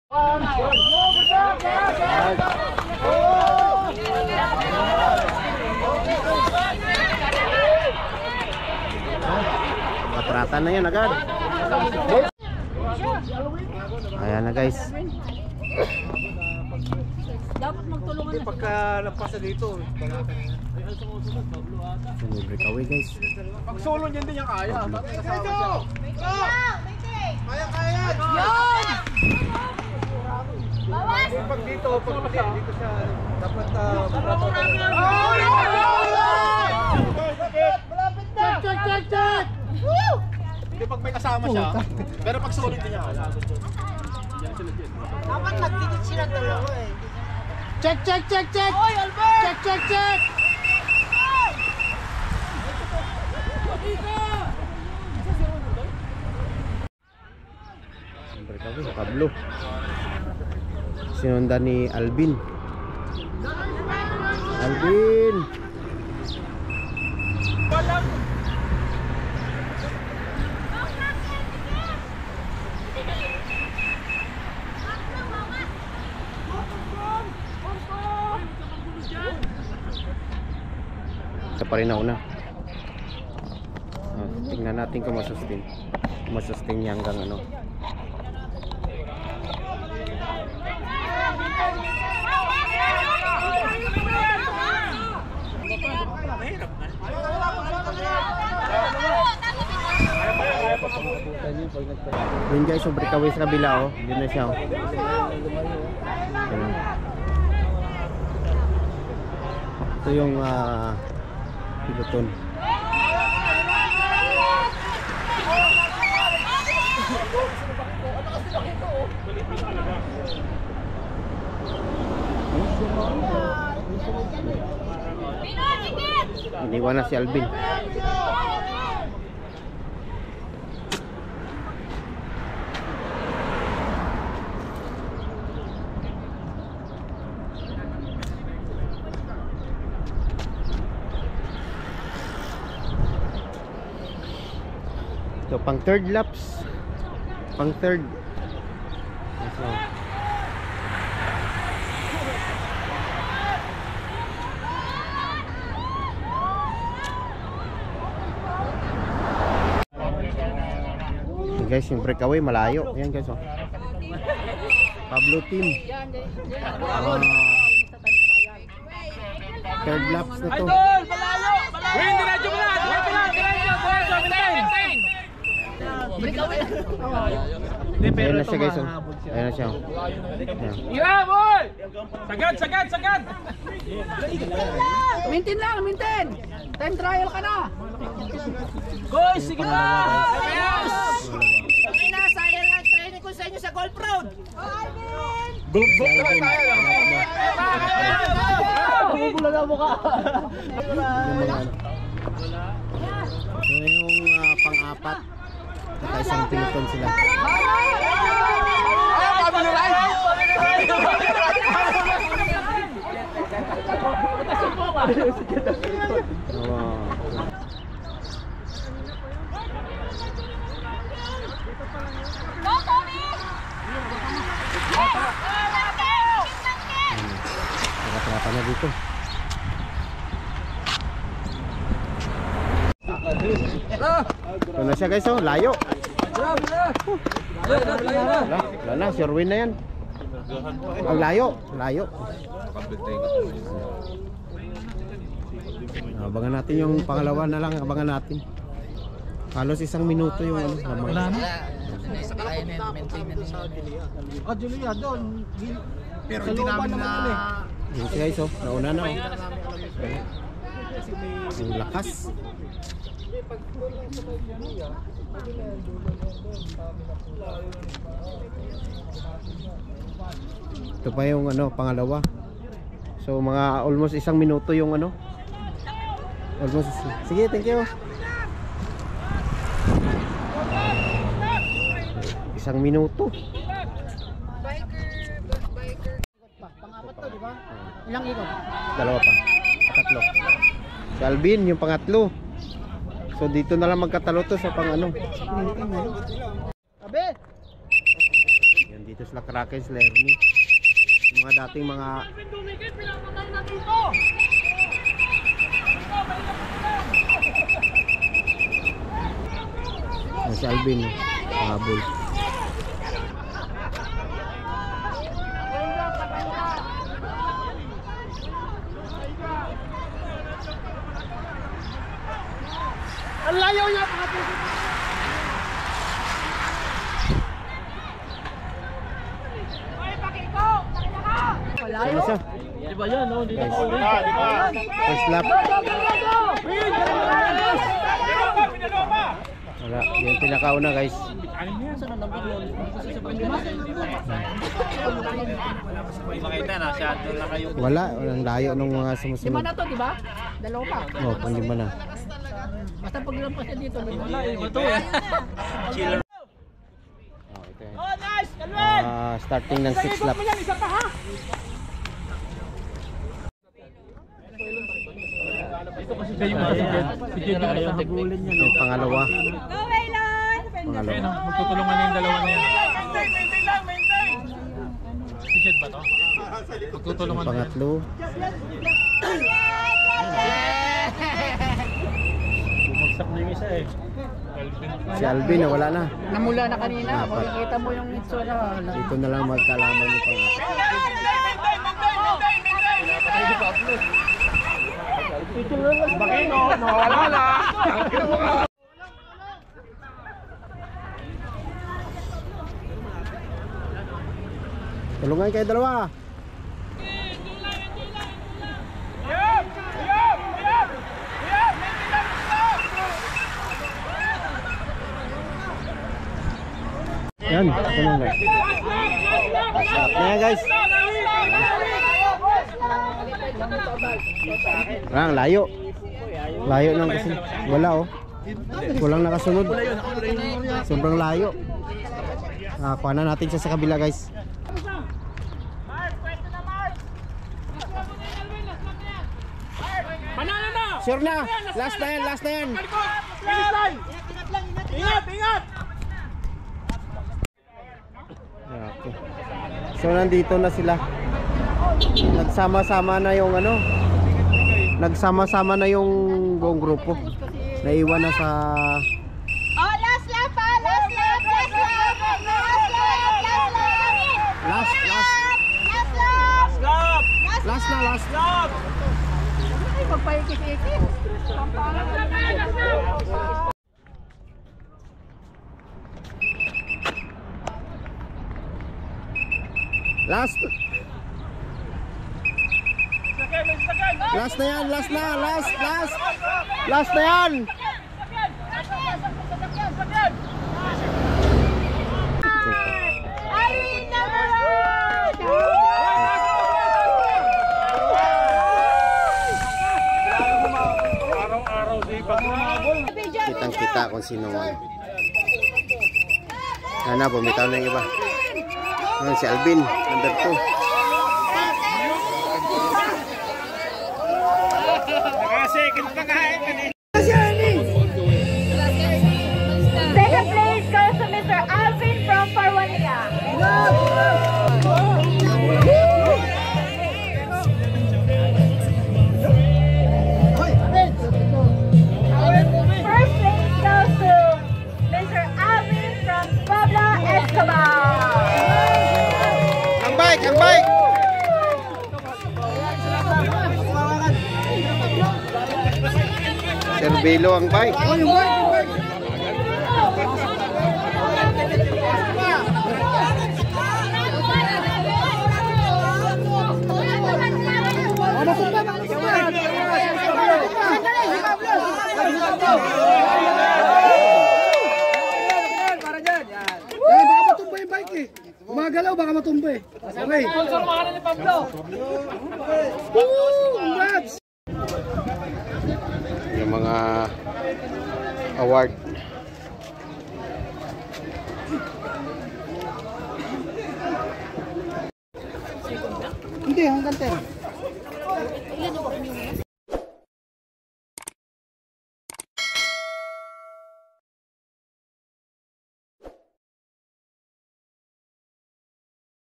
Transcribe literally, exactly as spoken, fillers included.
Katratan na yan agad. Ayan na guys. Dapat magtulungan na. Pagka napasa dito, Libre kaway guys. pag solo niyan din yung kaya. Kasama siya. Kaya kaya. Yun! Bawas! Pag dito, pag dito siya dapat uh, Check, check, check, check! Woo! hindi pag may kasama siya. Pero pag solo din niya kaya. Dapat nagtigit sila dalawa eh. Check, check, check, check! Oy, Albert! Check, check, check! Libre kaway sa Pablo. Sinundan ni Alvin. Alvin! Isa pa rin nauna. Ah, tingnan natin kung masustain. Masustain niya hanggang ano. Yun guys, sobre kaway sa kabila oh. Yun na siya oh. Yun. Ito yung uh, piloton. Iniwan na si Alvin. So pang third laps. Pang third. So, guys, yung breakaway malayo. Ayan guys oh. Pablo team. Uh, third laps na to. Idol, malayo, malayo. Win, diretso mo na, diretso na, diretso, diretso, maintain. Ayan na siya guys oh. Ayan na siya oh. Ayan. Ira, boy! Sagad, sagad, sagad! Maintain lang, maintain! Time trial ka na! Goy, sige na! Okay na, sayang lang training ko sa inyo sa golf road! Golf book na tayo! Bumubulan ang mukha! So yung uh, pang-apat, naka isang piloton sila. Ayaw, kami na live! Oh. Nakatrapa na dito. Ito na siya guys oh, layo. Wala, wala na, sure win na yan. Ang layo, layo. Abangan natin yung pangalawa na lang, abangan natin. Halos isang minuto yung ano, lamang. Wala na? Oh, Julia, doon. Pero hindi namin na... Yun siya guys oh, nauna na oh. Ang lakas. Ito pa yung ano, pangalawa. So mga almost isang minuto yung ano. Almost. Sige, thank you. Isang minuto. Pang-apat to, di ba? Ilang ikot? Dalawa pa. Tatlo. Si Alvin yung pangatlo. So dito na lang magkatalo to sa pang ano. Sabi! Yan dito Dito sila Kraken, Lerny. Yung mga dating mga Ayan, si Alvin, habol. Ang layo niya. Saan na siya? Di ba yan, no? Di Guys, ba? Di ba? first lap. Wala, yung pinakauna guys. Makita na, shadow na kayo. Wala, walang layo nung mga Lima sumusunod. na to, di ba? Dalawa pa. Oh, pandi ba na? Basta paglampas niya dito, lima na. Iba to eh. Chiller. Oh, ito yan. Ah, starting ng six lap. Ito kasi kayo si Jed na yung habulin niya, no? Yung pangalawa. Go, Waylon! Pangalawa. Ayun, magtutulungan na yung dalawa na yan. Si Jed ba to? Magtutulungan Yung na yan. pangatlo. Bumagsak na yung isa eh. Si Alvin na wala na. Namula na kanina. Apat. Makikita mo yung itsura. Dito na lang magkalaman yung pangatlo. Bakit no? Nawala na. Tulungan kayo dalawa. Yan, ito na guys. Stop na yan guys. Ang layo. Layo nang kasi. Wala oh. Walang nakasunod. Sobrang layo. Ah, kuha na natin siya sa kabila guys. Sure na. Last na yan, last na yan. Ingat, ingat. Okay. So nandito na sila. Nagsama-sama na yung ano. Nagsama-sama na yung buong grupo. Naiwan na sa Oh, last lap pa! Last lap! Last lap! Last lap! Last lap! last last Last lap! last na last. Ay, magpaikit-ikit. Last. Last na yan, last na, last, last. Last na yan. Alvin number one! Kitang kita kung sino man. Ano, bumitaw na yung iba. Ano, si Alvin, number two. Second place goes to Mister Alvin from Parwania. First place goes to Mister Alvin from Puebla, Escobar. Ang bike, ang bike. Cervelo ang bike. Baka matumba yung bike eh. Gumagalaw, baka matumba eh. Okay. Sponsor mga ni Pablo. Woo! Congrats! Yung mga award. Hindi, hanggang ten.